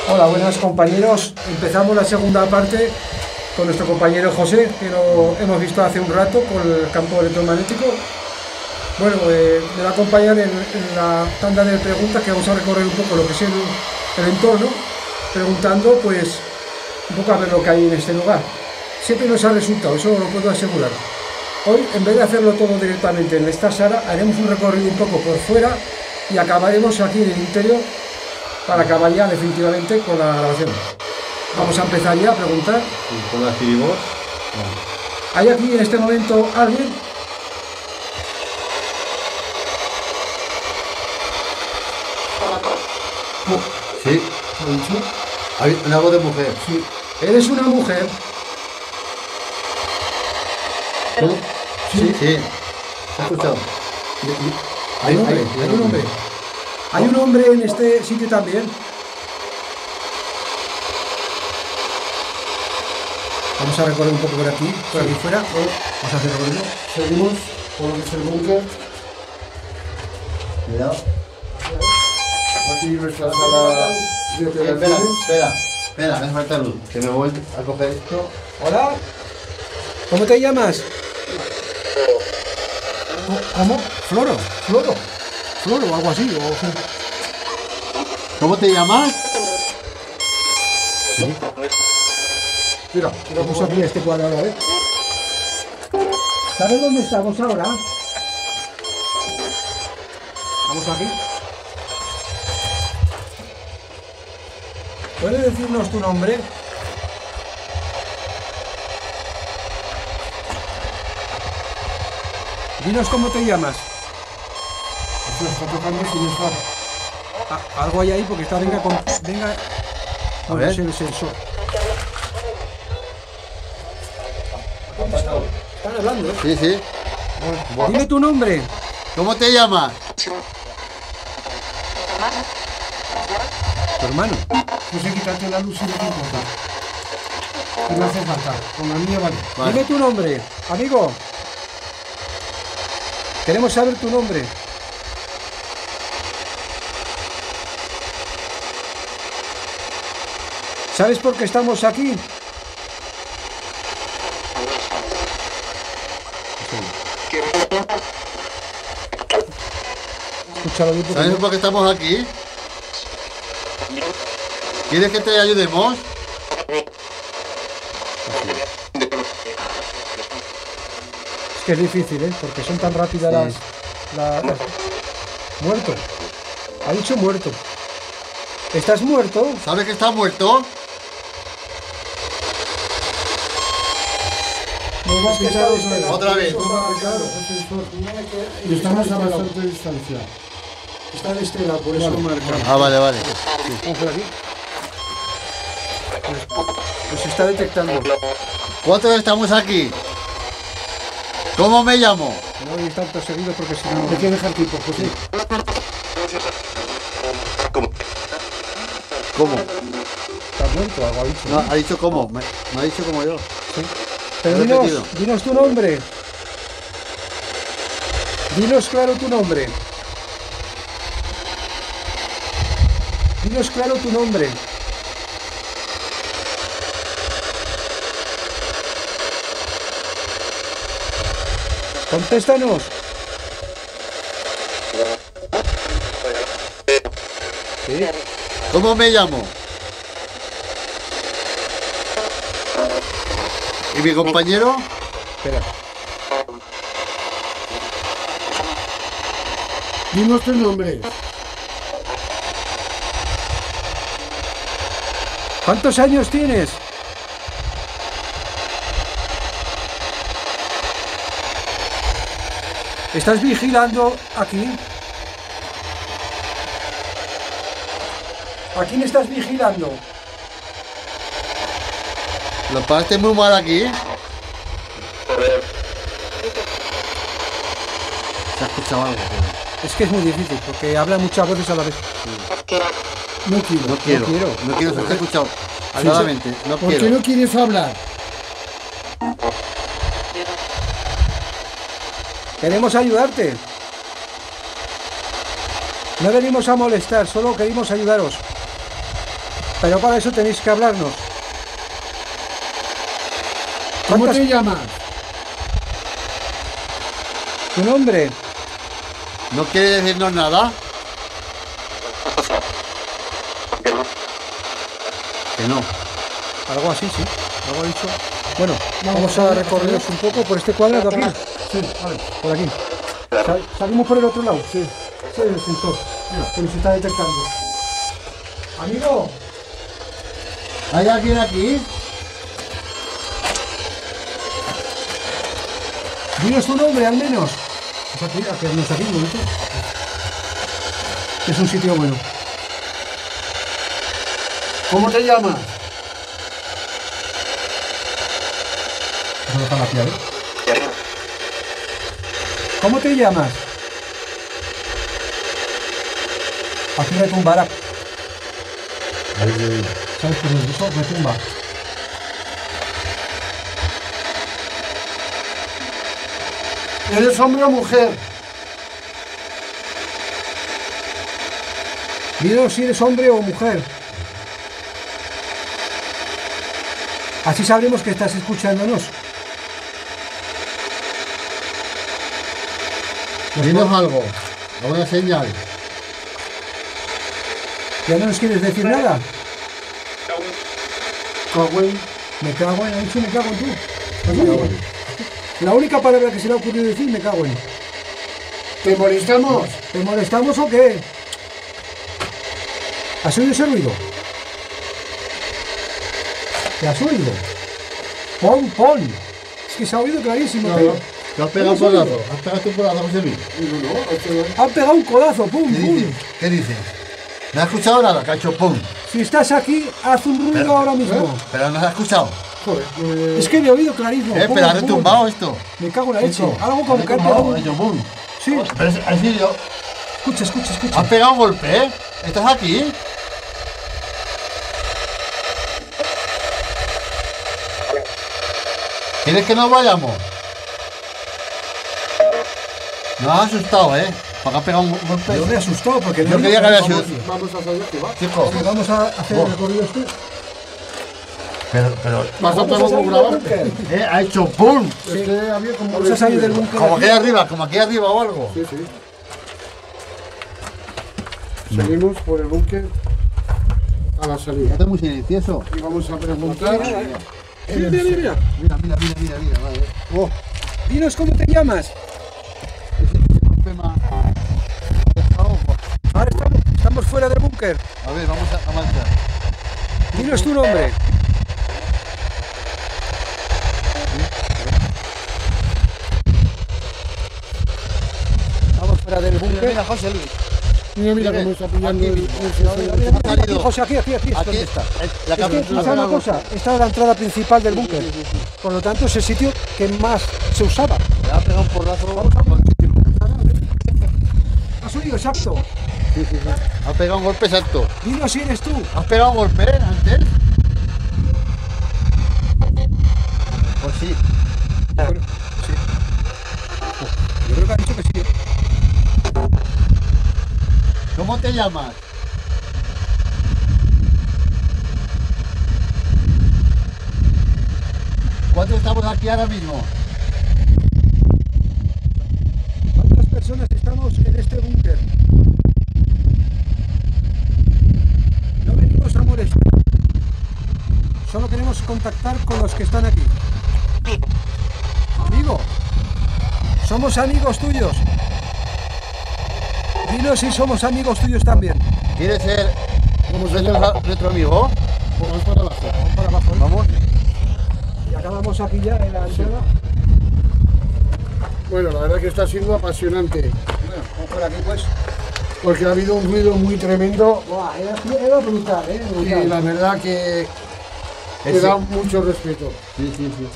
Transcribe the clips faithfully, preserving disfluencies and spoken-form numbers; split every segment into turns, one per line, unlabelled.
Hola, buenas compañeros. Empezamos la segunda parte con nuestro compañero José, que lo hemos visto hace un rato con el campo electromagnético. Bueno, eh, me va a acompañar en, en la tanda de preguntas, que vamos a recorrer un poco lo que es el, el entorno, preguntando pues un poco a ver lo que hay en este lugar. Siempre nos ha resultado, eso lo puedo asegurar. Hoy, en vez de hacerlo todo directamente en esta sala, haremos un recorrido un poco por fuera y acabaremos aquí en el interior para acabar ya definitivamente con la grabación. Vamos a empezar ya a preguntar.
¿Y con la activos?
¿Hay aquí en este momento alguien?
Sí. Hay una voz de mujer.
Sí. ¿Eres una mujer?
¿Tú? Sí. Sí. ¿Has escuchado?
Hay un hombre, hay un hombre. ¿Hay un hombre en este sitio también? Vamos a recorrer un poco por aquí, por aquí fuera. Vamos a hacer recorrido.
Seguimos por lo que es el búnker.
Cuidado.
Aquí nuestra sala de
Espera,
operaciones.
espera, espera, me hace falta luz. Que me voy a coger esto.
Hola. ¿Cómo te llamas? ¿Cómo? Floro. Floro. Floro o algo así. O...
¿Cómo te llamas?
Sí. Mira, vamos aquí a este cuadro ahora, ¿eh? ¿Sabes dónde estamos ahora? Vamos aquí. ¿Puedes decirnos tu nombre? Dinos cómo te llamas.
Se está tocando sin estar.
Ah, algo hay ahí porque está, venga, con, venga.
A ver.
Es el sensor. Están hablando, ¿eh?
Sí, sí.
Dime tu nombre.
¿Cómo te llamas?
Tu hermano.
Pues he quitado la luz y no te importa. Y no hace falta. Con la mía vale.
Vale.
Dime tu nombre, amigo. Queremos saber tu nombre. ¿Sabes por qué estamos aquí? Escúchalo bien, porque
¿Sabes
no-
por qué estamos aquí? ¿Quieres que te ayudemos?
Es que es difícil, ¿eh? Porque son tan rápidas las, la- las... Muerto. Ha dicho muerto. ¿Estás muerto?
¿Sabes que está muerto?
Nos va a quitar otra vez.
Otra vez.
Y estamos a bastante distancia.
Está de este lado, por eso marca.
Ah, vale, vale.
Vamos por aquí. Pues, pues se está detectando.
¿Cuántos estamos aquí? ¿Cómo me llamo?
No hay tanto seguido porque si no...
Hay que dejar tiempo, José.
¿Cómo?
Está muerto, algo ha dicho.
No, ha dicho cómo. Me, me ha dicho como yo.
Sí. Pero
He
dinos,
repetido.
dinos tu nombre. Dinos claro tu nombre. Dinos claro tu nombre. Contéstanos. Sí.
¿Cómo me llamo? ¿Y mi compañero?
Espera.
Dinos tu nombre.
¿Cuántos años tienes? ¿Estás vigilando aquí? ¿A quién estás vigilando?
¿Lo pasaste muy mal aquí? ¿Se ha escuchado algo?
Es que es muy difícil porque habla muchas voces a la vez.
No quiero.
No quiero.
quiero.
No quiero, se ha escuchado. Claramente. No
¿Por qué
quiero.
no quieres hablar?
Queremos ayudarte. No venimos a molestar, solo queremos ayudaros. Pero para eso tenéis que hablarnos.
¿Cómo
¿Cuántas-
te llamas?
¿Tu nombre?
¿No quiere decirnos nada? Que no.
Algo así, sí. Algo ha dicho. Bueno, vamos a recorreros un poco por este cuadrado aquí.
Sí, vale.
Por aquí. Sal- salimos por el otro lado. Sí. Sí, el sensor. Mira, que nos está detectando. Amigo,
¿Hay alguien aquí?
dinos tu nombre al menos. O sea, que, que nos aquí un momento. Es un sitio bueno.
¿Cómo te llamas?
Vamos a dejar la llave. ¿Cómo te llamas? Aquí retumbará. ¿Sabes por dónde? Eso retumba.
¿Eres hombre o mujer?
Dinos si eres hombre o mujer. Así sabremos que estás escuchándonos.
Dinos algo. Alguna señal.
¿Ya no nos quieres decir nada?
Cagüey.
Me cago en, ha dicho me cago en tú. La única palabra que se le ha ocurrido decir, me cago en.
¿Te molestamos?
¿Te molestamos o qué? ¿Has oído ese ruido? ¿Te has oído? Pon, pon. Es que se ha oído clarísimo.
No,
Te-
no.
¿Te has pegado un codazo? ¿Has pegado un codazo, José Luis?
No, no, esto
Han pegado un codazo, pum,
¿Qué
pum.
dices? ¿Qué dices? ¿No has escuchado nada? Que ha hecho pum.
Si estás aquí, haz un ruido
Pero-
ahora mismo.
Pero no has escuchado.
joder. eh,
Es que le he oído clarísimo.
Eh,
Pum,
pero ha
pum.
retumbado esto.
Me cago en la leche.
Esto.
Algo como
Ha
que ha
retumbado,
pegado.
ha hecho boom.
Sí,
Pero es, es decir, yo,
escucha, escucha, escucha.
has pegado un golpe, ¿eh? ¿Estás aquí? ¿Quieres que nos vayamos? Nos has asustado, ¿eh? Porque has pegado un golpe.
Yo me he asustado porque no
Yo
he
quería
visto-
que había sido.
Vamos a salir que va.
Chico,
Sí, vamos a hacer el recorrido este.
pero, pero,
Vas a
Vamos a
pegar
salir
un
del
grabante.
búnker.
¿eh? Ha hecho boom.
Es que había como.
Vamos a salir del búnker.
Como aquí arriba, como aquí arriba o algo.
Sí, sí. Seguimos por el búnker a la salida.
Está muy silencioso.
Y vamos a preguntar.
Mira, mira, mira.
Mira, mira, mira, mira, mira, vale. Oh,
Dinos cómo te llamas.
ese golpe me ha dejado.
Ahora estamos, estamos fuera del búnker.
A ver, vamos a, a marchar.
Dinos tu nombre. Estamos fuera del
Mira,
búnker.
mira, José Luis.
Mira, mira cómo está pillando el, el
Mira,
sensor.
mira, mira,
Ha
aquí,
salido.
José, aquí, aquí, aquí.
Aquí,
¿Dónde está?
eh, la
Es que,
cámara-
¿sabes una cosa? Esta es la entrada principal del búnker. Por lo tanto, es el sitio que más se usaba.
Le ha pegado un porrazo.
¿Has oído exacto?
Sí, sí, sí. Ha pegado un golpe exacto.
Dinos si eres tú.
¿Has pegado un golpe eh, antes? Pues sí.
Bueno, sí. Yo creo que ha dicho que sí.
¿Cómo te llamas? ¿Cuántos estamos aquí ahora mismo?
¿Cuántas personas estamos en este búnker? No venimos a molestar. Solo queremos contactar con los que están aquí. Amigo, somos amigos tuyos. Dinos si somos amigos tuyos también.
¿Quieres ser nuestro, nuestro amigo?
Vamos para abajo.
Vamos para abajo. ¿no?
Vamos.
Y acabamos aquí ya en la entrada.
Bueno, la verdad que está siendo apasionante.
Bueno, vamos por aquí pues.
Porque ha habido un ruido muy tremendo.
Buah, era, era brutal, ¿eh?
Y
Brutal.
la verdad que te
Ese-
da mucho respeto.
Sí, sí, sí.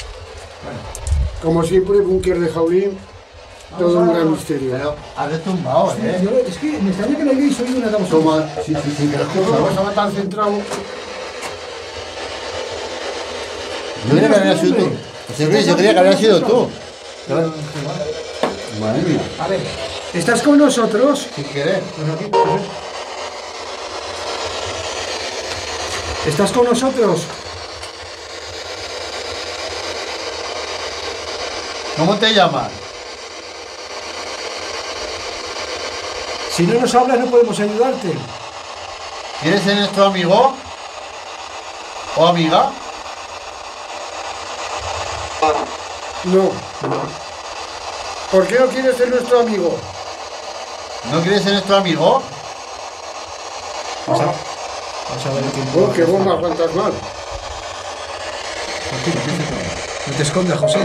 Como siempre, búnker de Jaulín, todo un gran misterio.
Pero ha retumbado, ¿eh?
Yo- es que me extraña que no hayáis oído nada vosotros.
Toma. Sí, sí, sí, que lo
Yo
escucho.
estaba tan centrado.
Yo creía que había sido tú. Yo creía- yo creía que había sido tú. Madre mía.
A ver, ¿estás con nosotros?
Sin querer.
Pues aquí, pues, ¿Estás con nosotros?
¿Cómo te llamas?
Si no nos hablas no podemos ayudarte.
¿Quieres ser nuestro amigo? ¿O amiga?
No. ¿Por qué no quieres ser nuestro amigo?
¿No quieres ser nuestro amigo?
Vamos a, vamos a ver el tiempo.
Oh, qué bomba fantasmal.
Tranquilo, no te escondas, José.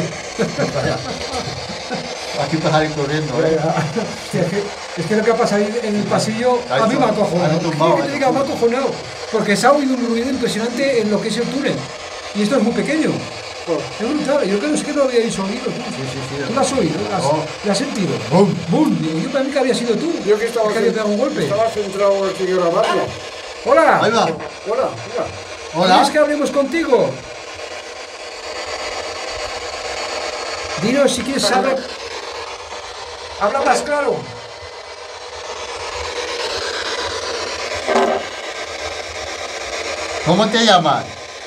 Aquí vas a ir corriendo, ¿eh?
Hostia, es, que, es que lo que ha pasado ahí en el pasillo a mí me ha acojonado. ¿Qué quieres que te diga? Me ha acojonado. Porque se ha oído un ruido impresionante en lo que es el túnel. Y esto es muy pequeño.
Oh.
Es brutal. Yo creo que es que no lo habíais oído tú.
Sí, sí, sí.
¿Tú lo has oído? ¿Lo has,
Oh.
¿lo has sentido? ¡Bum! ¡Bum! Digo, yo para mí que había sido tú.
Yo que estaba,
que había pegado un golpe.
estaba centrado aquí en grabarlo.
¡Hola!
Ahí va.
Hola, mira.
Hola.
¿Quieres que hablemos contigo? Dinos si quieres saber. Habla más claro.
¿Cómo te llamas?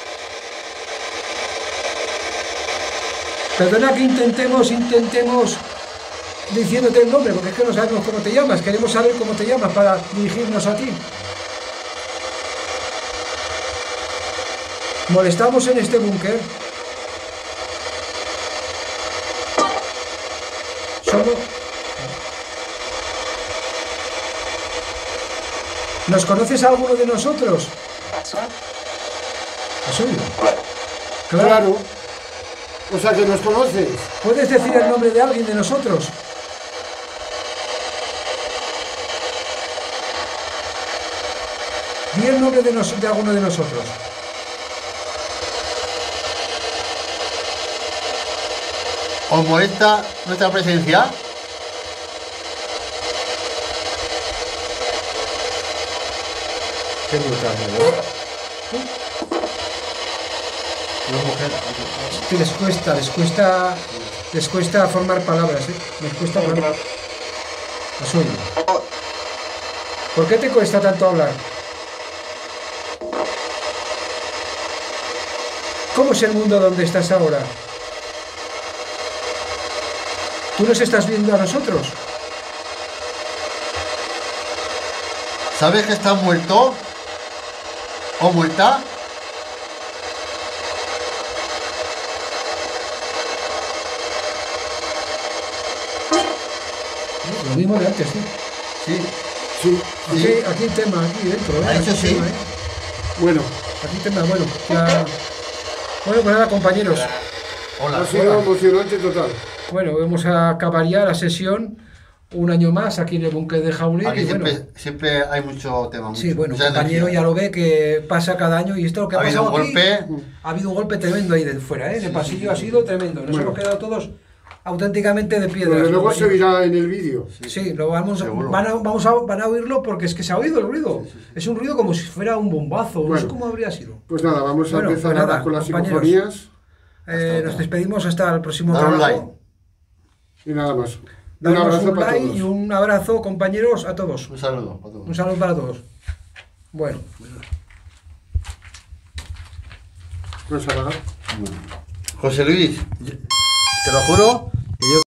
Perdona que intentemos, intentemos diciéndote el nombre, porque es que no sabemos cómo te llamas. Queremos saber cómo te llamas para dirigirnos a ti. Molestamos en este búnker. Somos... ¿Nos conoces a alguno de nosotros? ¿Has oído? Claro.
Claro. O sea que nos conoces.
¿Puedes decir el nombre de alguien de nosotros? Di el nombre de, nos- de alguno de nosotros.
¿Os molesta nuestra presencia?
Qué brutal, ¿verdad? Que les cuesta, les cuesta, les cuesta formar palabras, ¿eh? Les cuesta hablar. ¿Has oído? ¿Por qué te cuesta tanto hablar? ¿Cómo es el mundo donde estás ahora? ¿Tú nos estás viendo a nosotros?
¿Sabes que estás muerto? ¿O muerta?
Lo mismo de antes, sí.
Sí.
Sí.
Aquí,
Sí.
aquí hay tema, aquí dentro, ¿eh?
Ha dicho
Aquí
sí.
tema, ¿eh?
Bueno,
Aquí tema, bueno, ya... Bueno, pues nada, compañeros.
Hola.
ha sido
Hola.
emocionante total.
Bueno, vamos a acabar ya la sesión un año más aquí en el búnker de Jauregui.
Aquí
y bueno,
siempre, siempre hay mucho tema.
sí,
mucho-
bueno,
mucha
compañero
energía.
ya lo ve que pasa cada año y esto lo que ha,
Ha habido
pasado
un
aquí,
golpe.
ha habido un golpe tremendo ahí de fuera, ¿eh? En el pasillo ha sido tremendo. Nos
Bueno.
hemos quedado todos auténticamente de piedras.
Desde luego se
compañeros.
oirá en el vídeo.
Sí, lo vamos,
Seguro.
van, a, vamos a, van a oírlo porque es que se ha oído el ruido. Es un ruido como si fuera un bombazo, no sé
Bueno.
cómo habría sido.
Pues nada, vamos a
Bueno,
empezar
pues nada,
ahora con las
compañeros.
psicofonías
Eh, nos despedimos hasta el próximo
Dar un
trabajo.
y nada más. Un
Damos
abrazo
un
para
like
todos.
y un abrazo, compañeros, a todos.
Un saludo para todos.
Un saludo para todos. Bueno.
Vamos a apagar.
José Luis, te lo juro que yo